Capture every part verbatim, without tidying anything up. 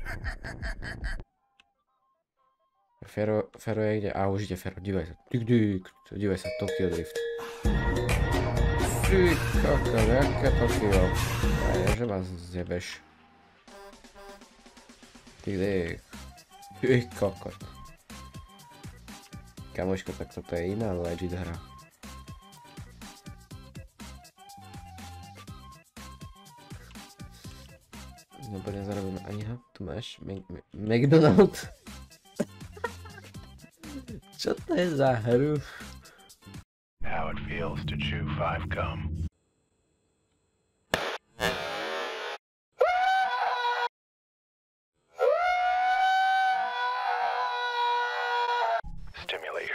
Fero, Fero je kde? A už ide Fero, dívaj sa. Dík, dík, dívaj sa, Tokyo Drift. Ty koko, jaké Tokyo. Ja, že ma zjebeš. Dík, dík. Ty kokot. Kamoško, tak toto je iná legit hra. Nebo nezarobíme ani ha, tu máš McDonald's. Čo to je za hru? How it feels to chew five gum. Stimulate.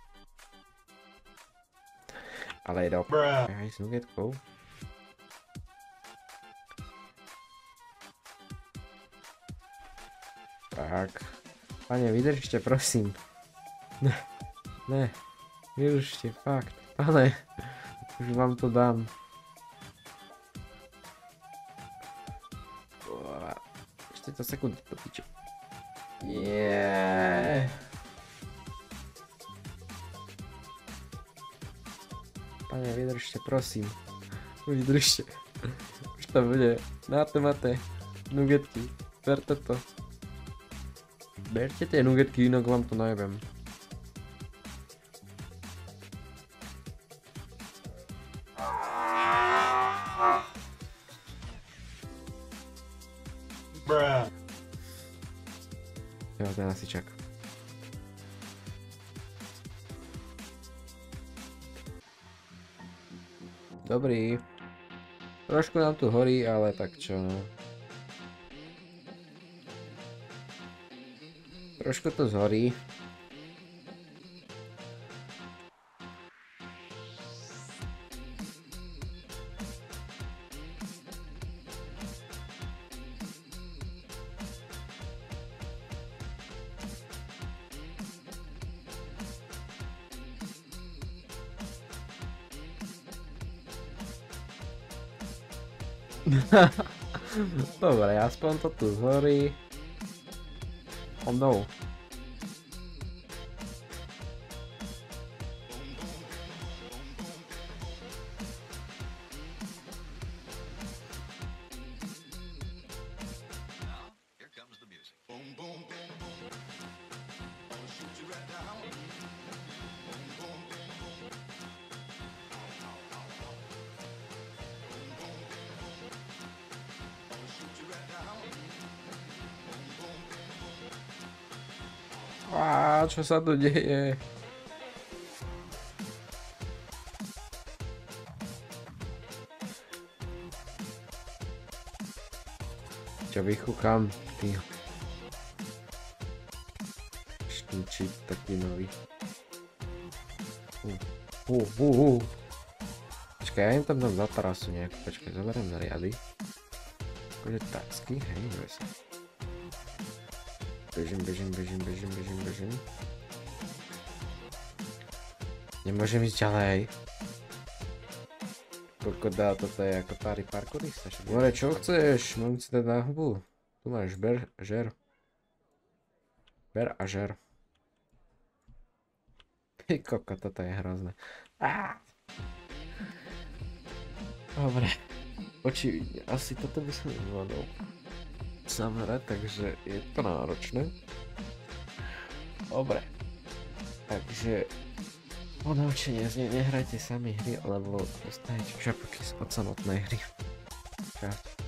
Ale je do... Aj s nugetkou. Tak. Pane, vydržte, prosím. Ne, ne. Vydržte, fakt. Pane, už vám to dám. Ešte to sekundy, to piče. Yeah. Pane, vydržte, prosím. Vydržte. Už to bude. Máte, máte. Nugetky. Berte to. Berte tie nugetky, inak vám to najebem. Bruh. Jo, ten hasičák. Dobrý. Trošku nám tu horí, ale tak čo no. Trošku to zhorí. Dobre, aspoň to tu zhorí. Oh no. Á, čo sa tu deje? Čo vychúkam, ty štúčik taký nový. Uh, uh, uh, uh. Počkaj, ja im tam dám za tarasu nejakú, počkaj, zoberiem na riady. Akože tacky, hej, dve sa. Bežím, bežím, bežím, bežím, bežím, bežím. Nemôžem ísť ďalej. Koľko dá, toto je ako páry parkourista. More, čo chceš? Mám si dať na hubu. Tu máš ber, žer. Ber a žer. Ty koko, toto je hrozné. Á! Dobre. Očividne, asi toto by som nezvládol zamerať, takže je to náročné. Dobre. Takže ponaučenie z nej, nehrajte sami hry, lebo dostanete šapoky od samotnej hry. Čau.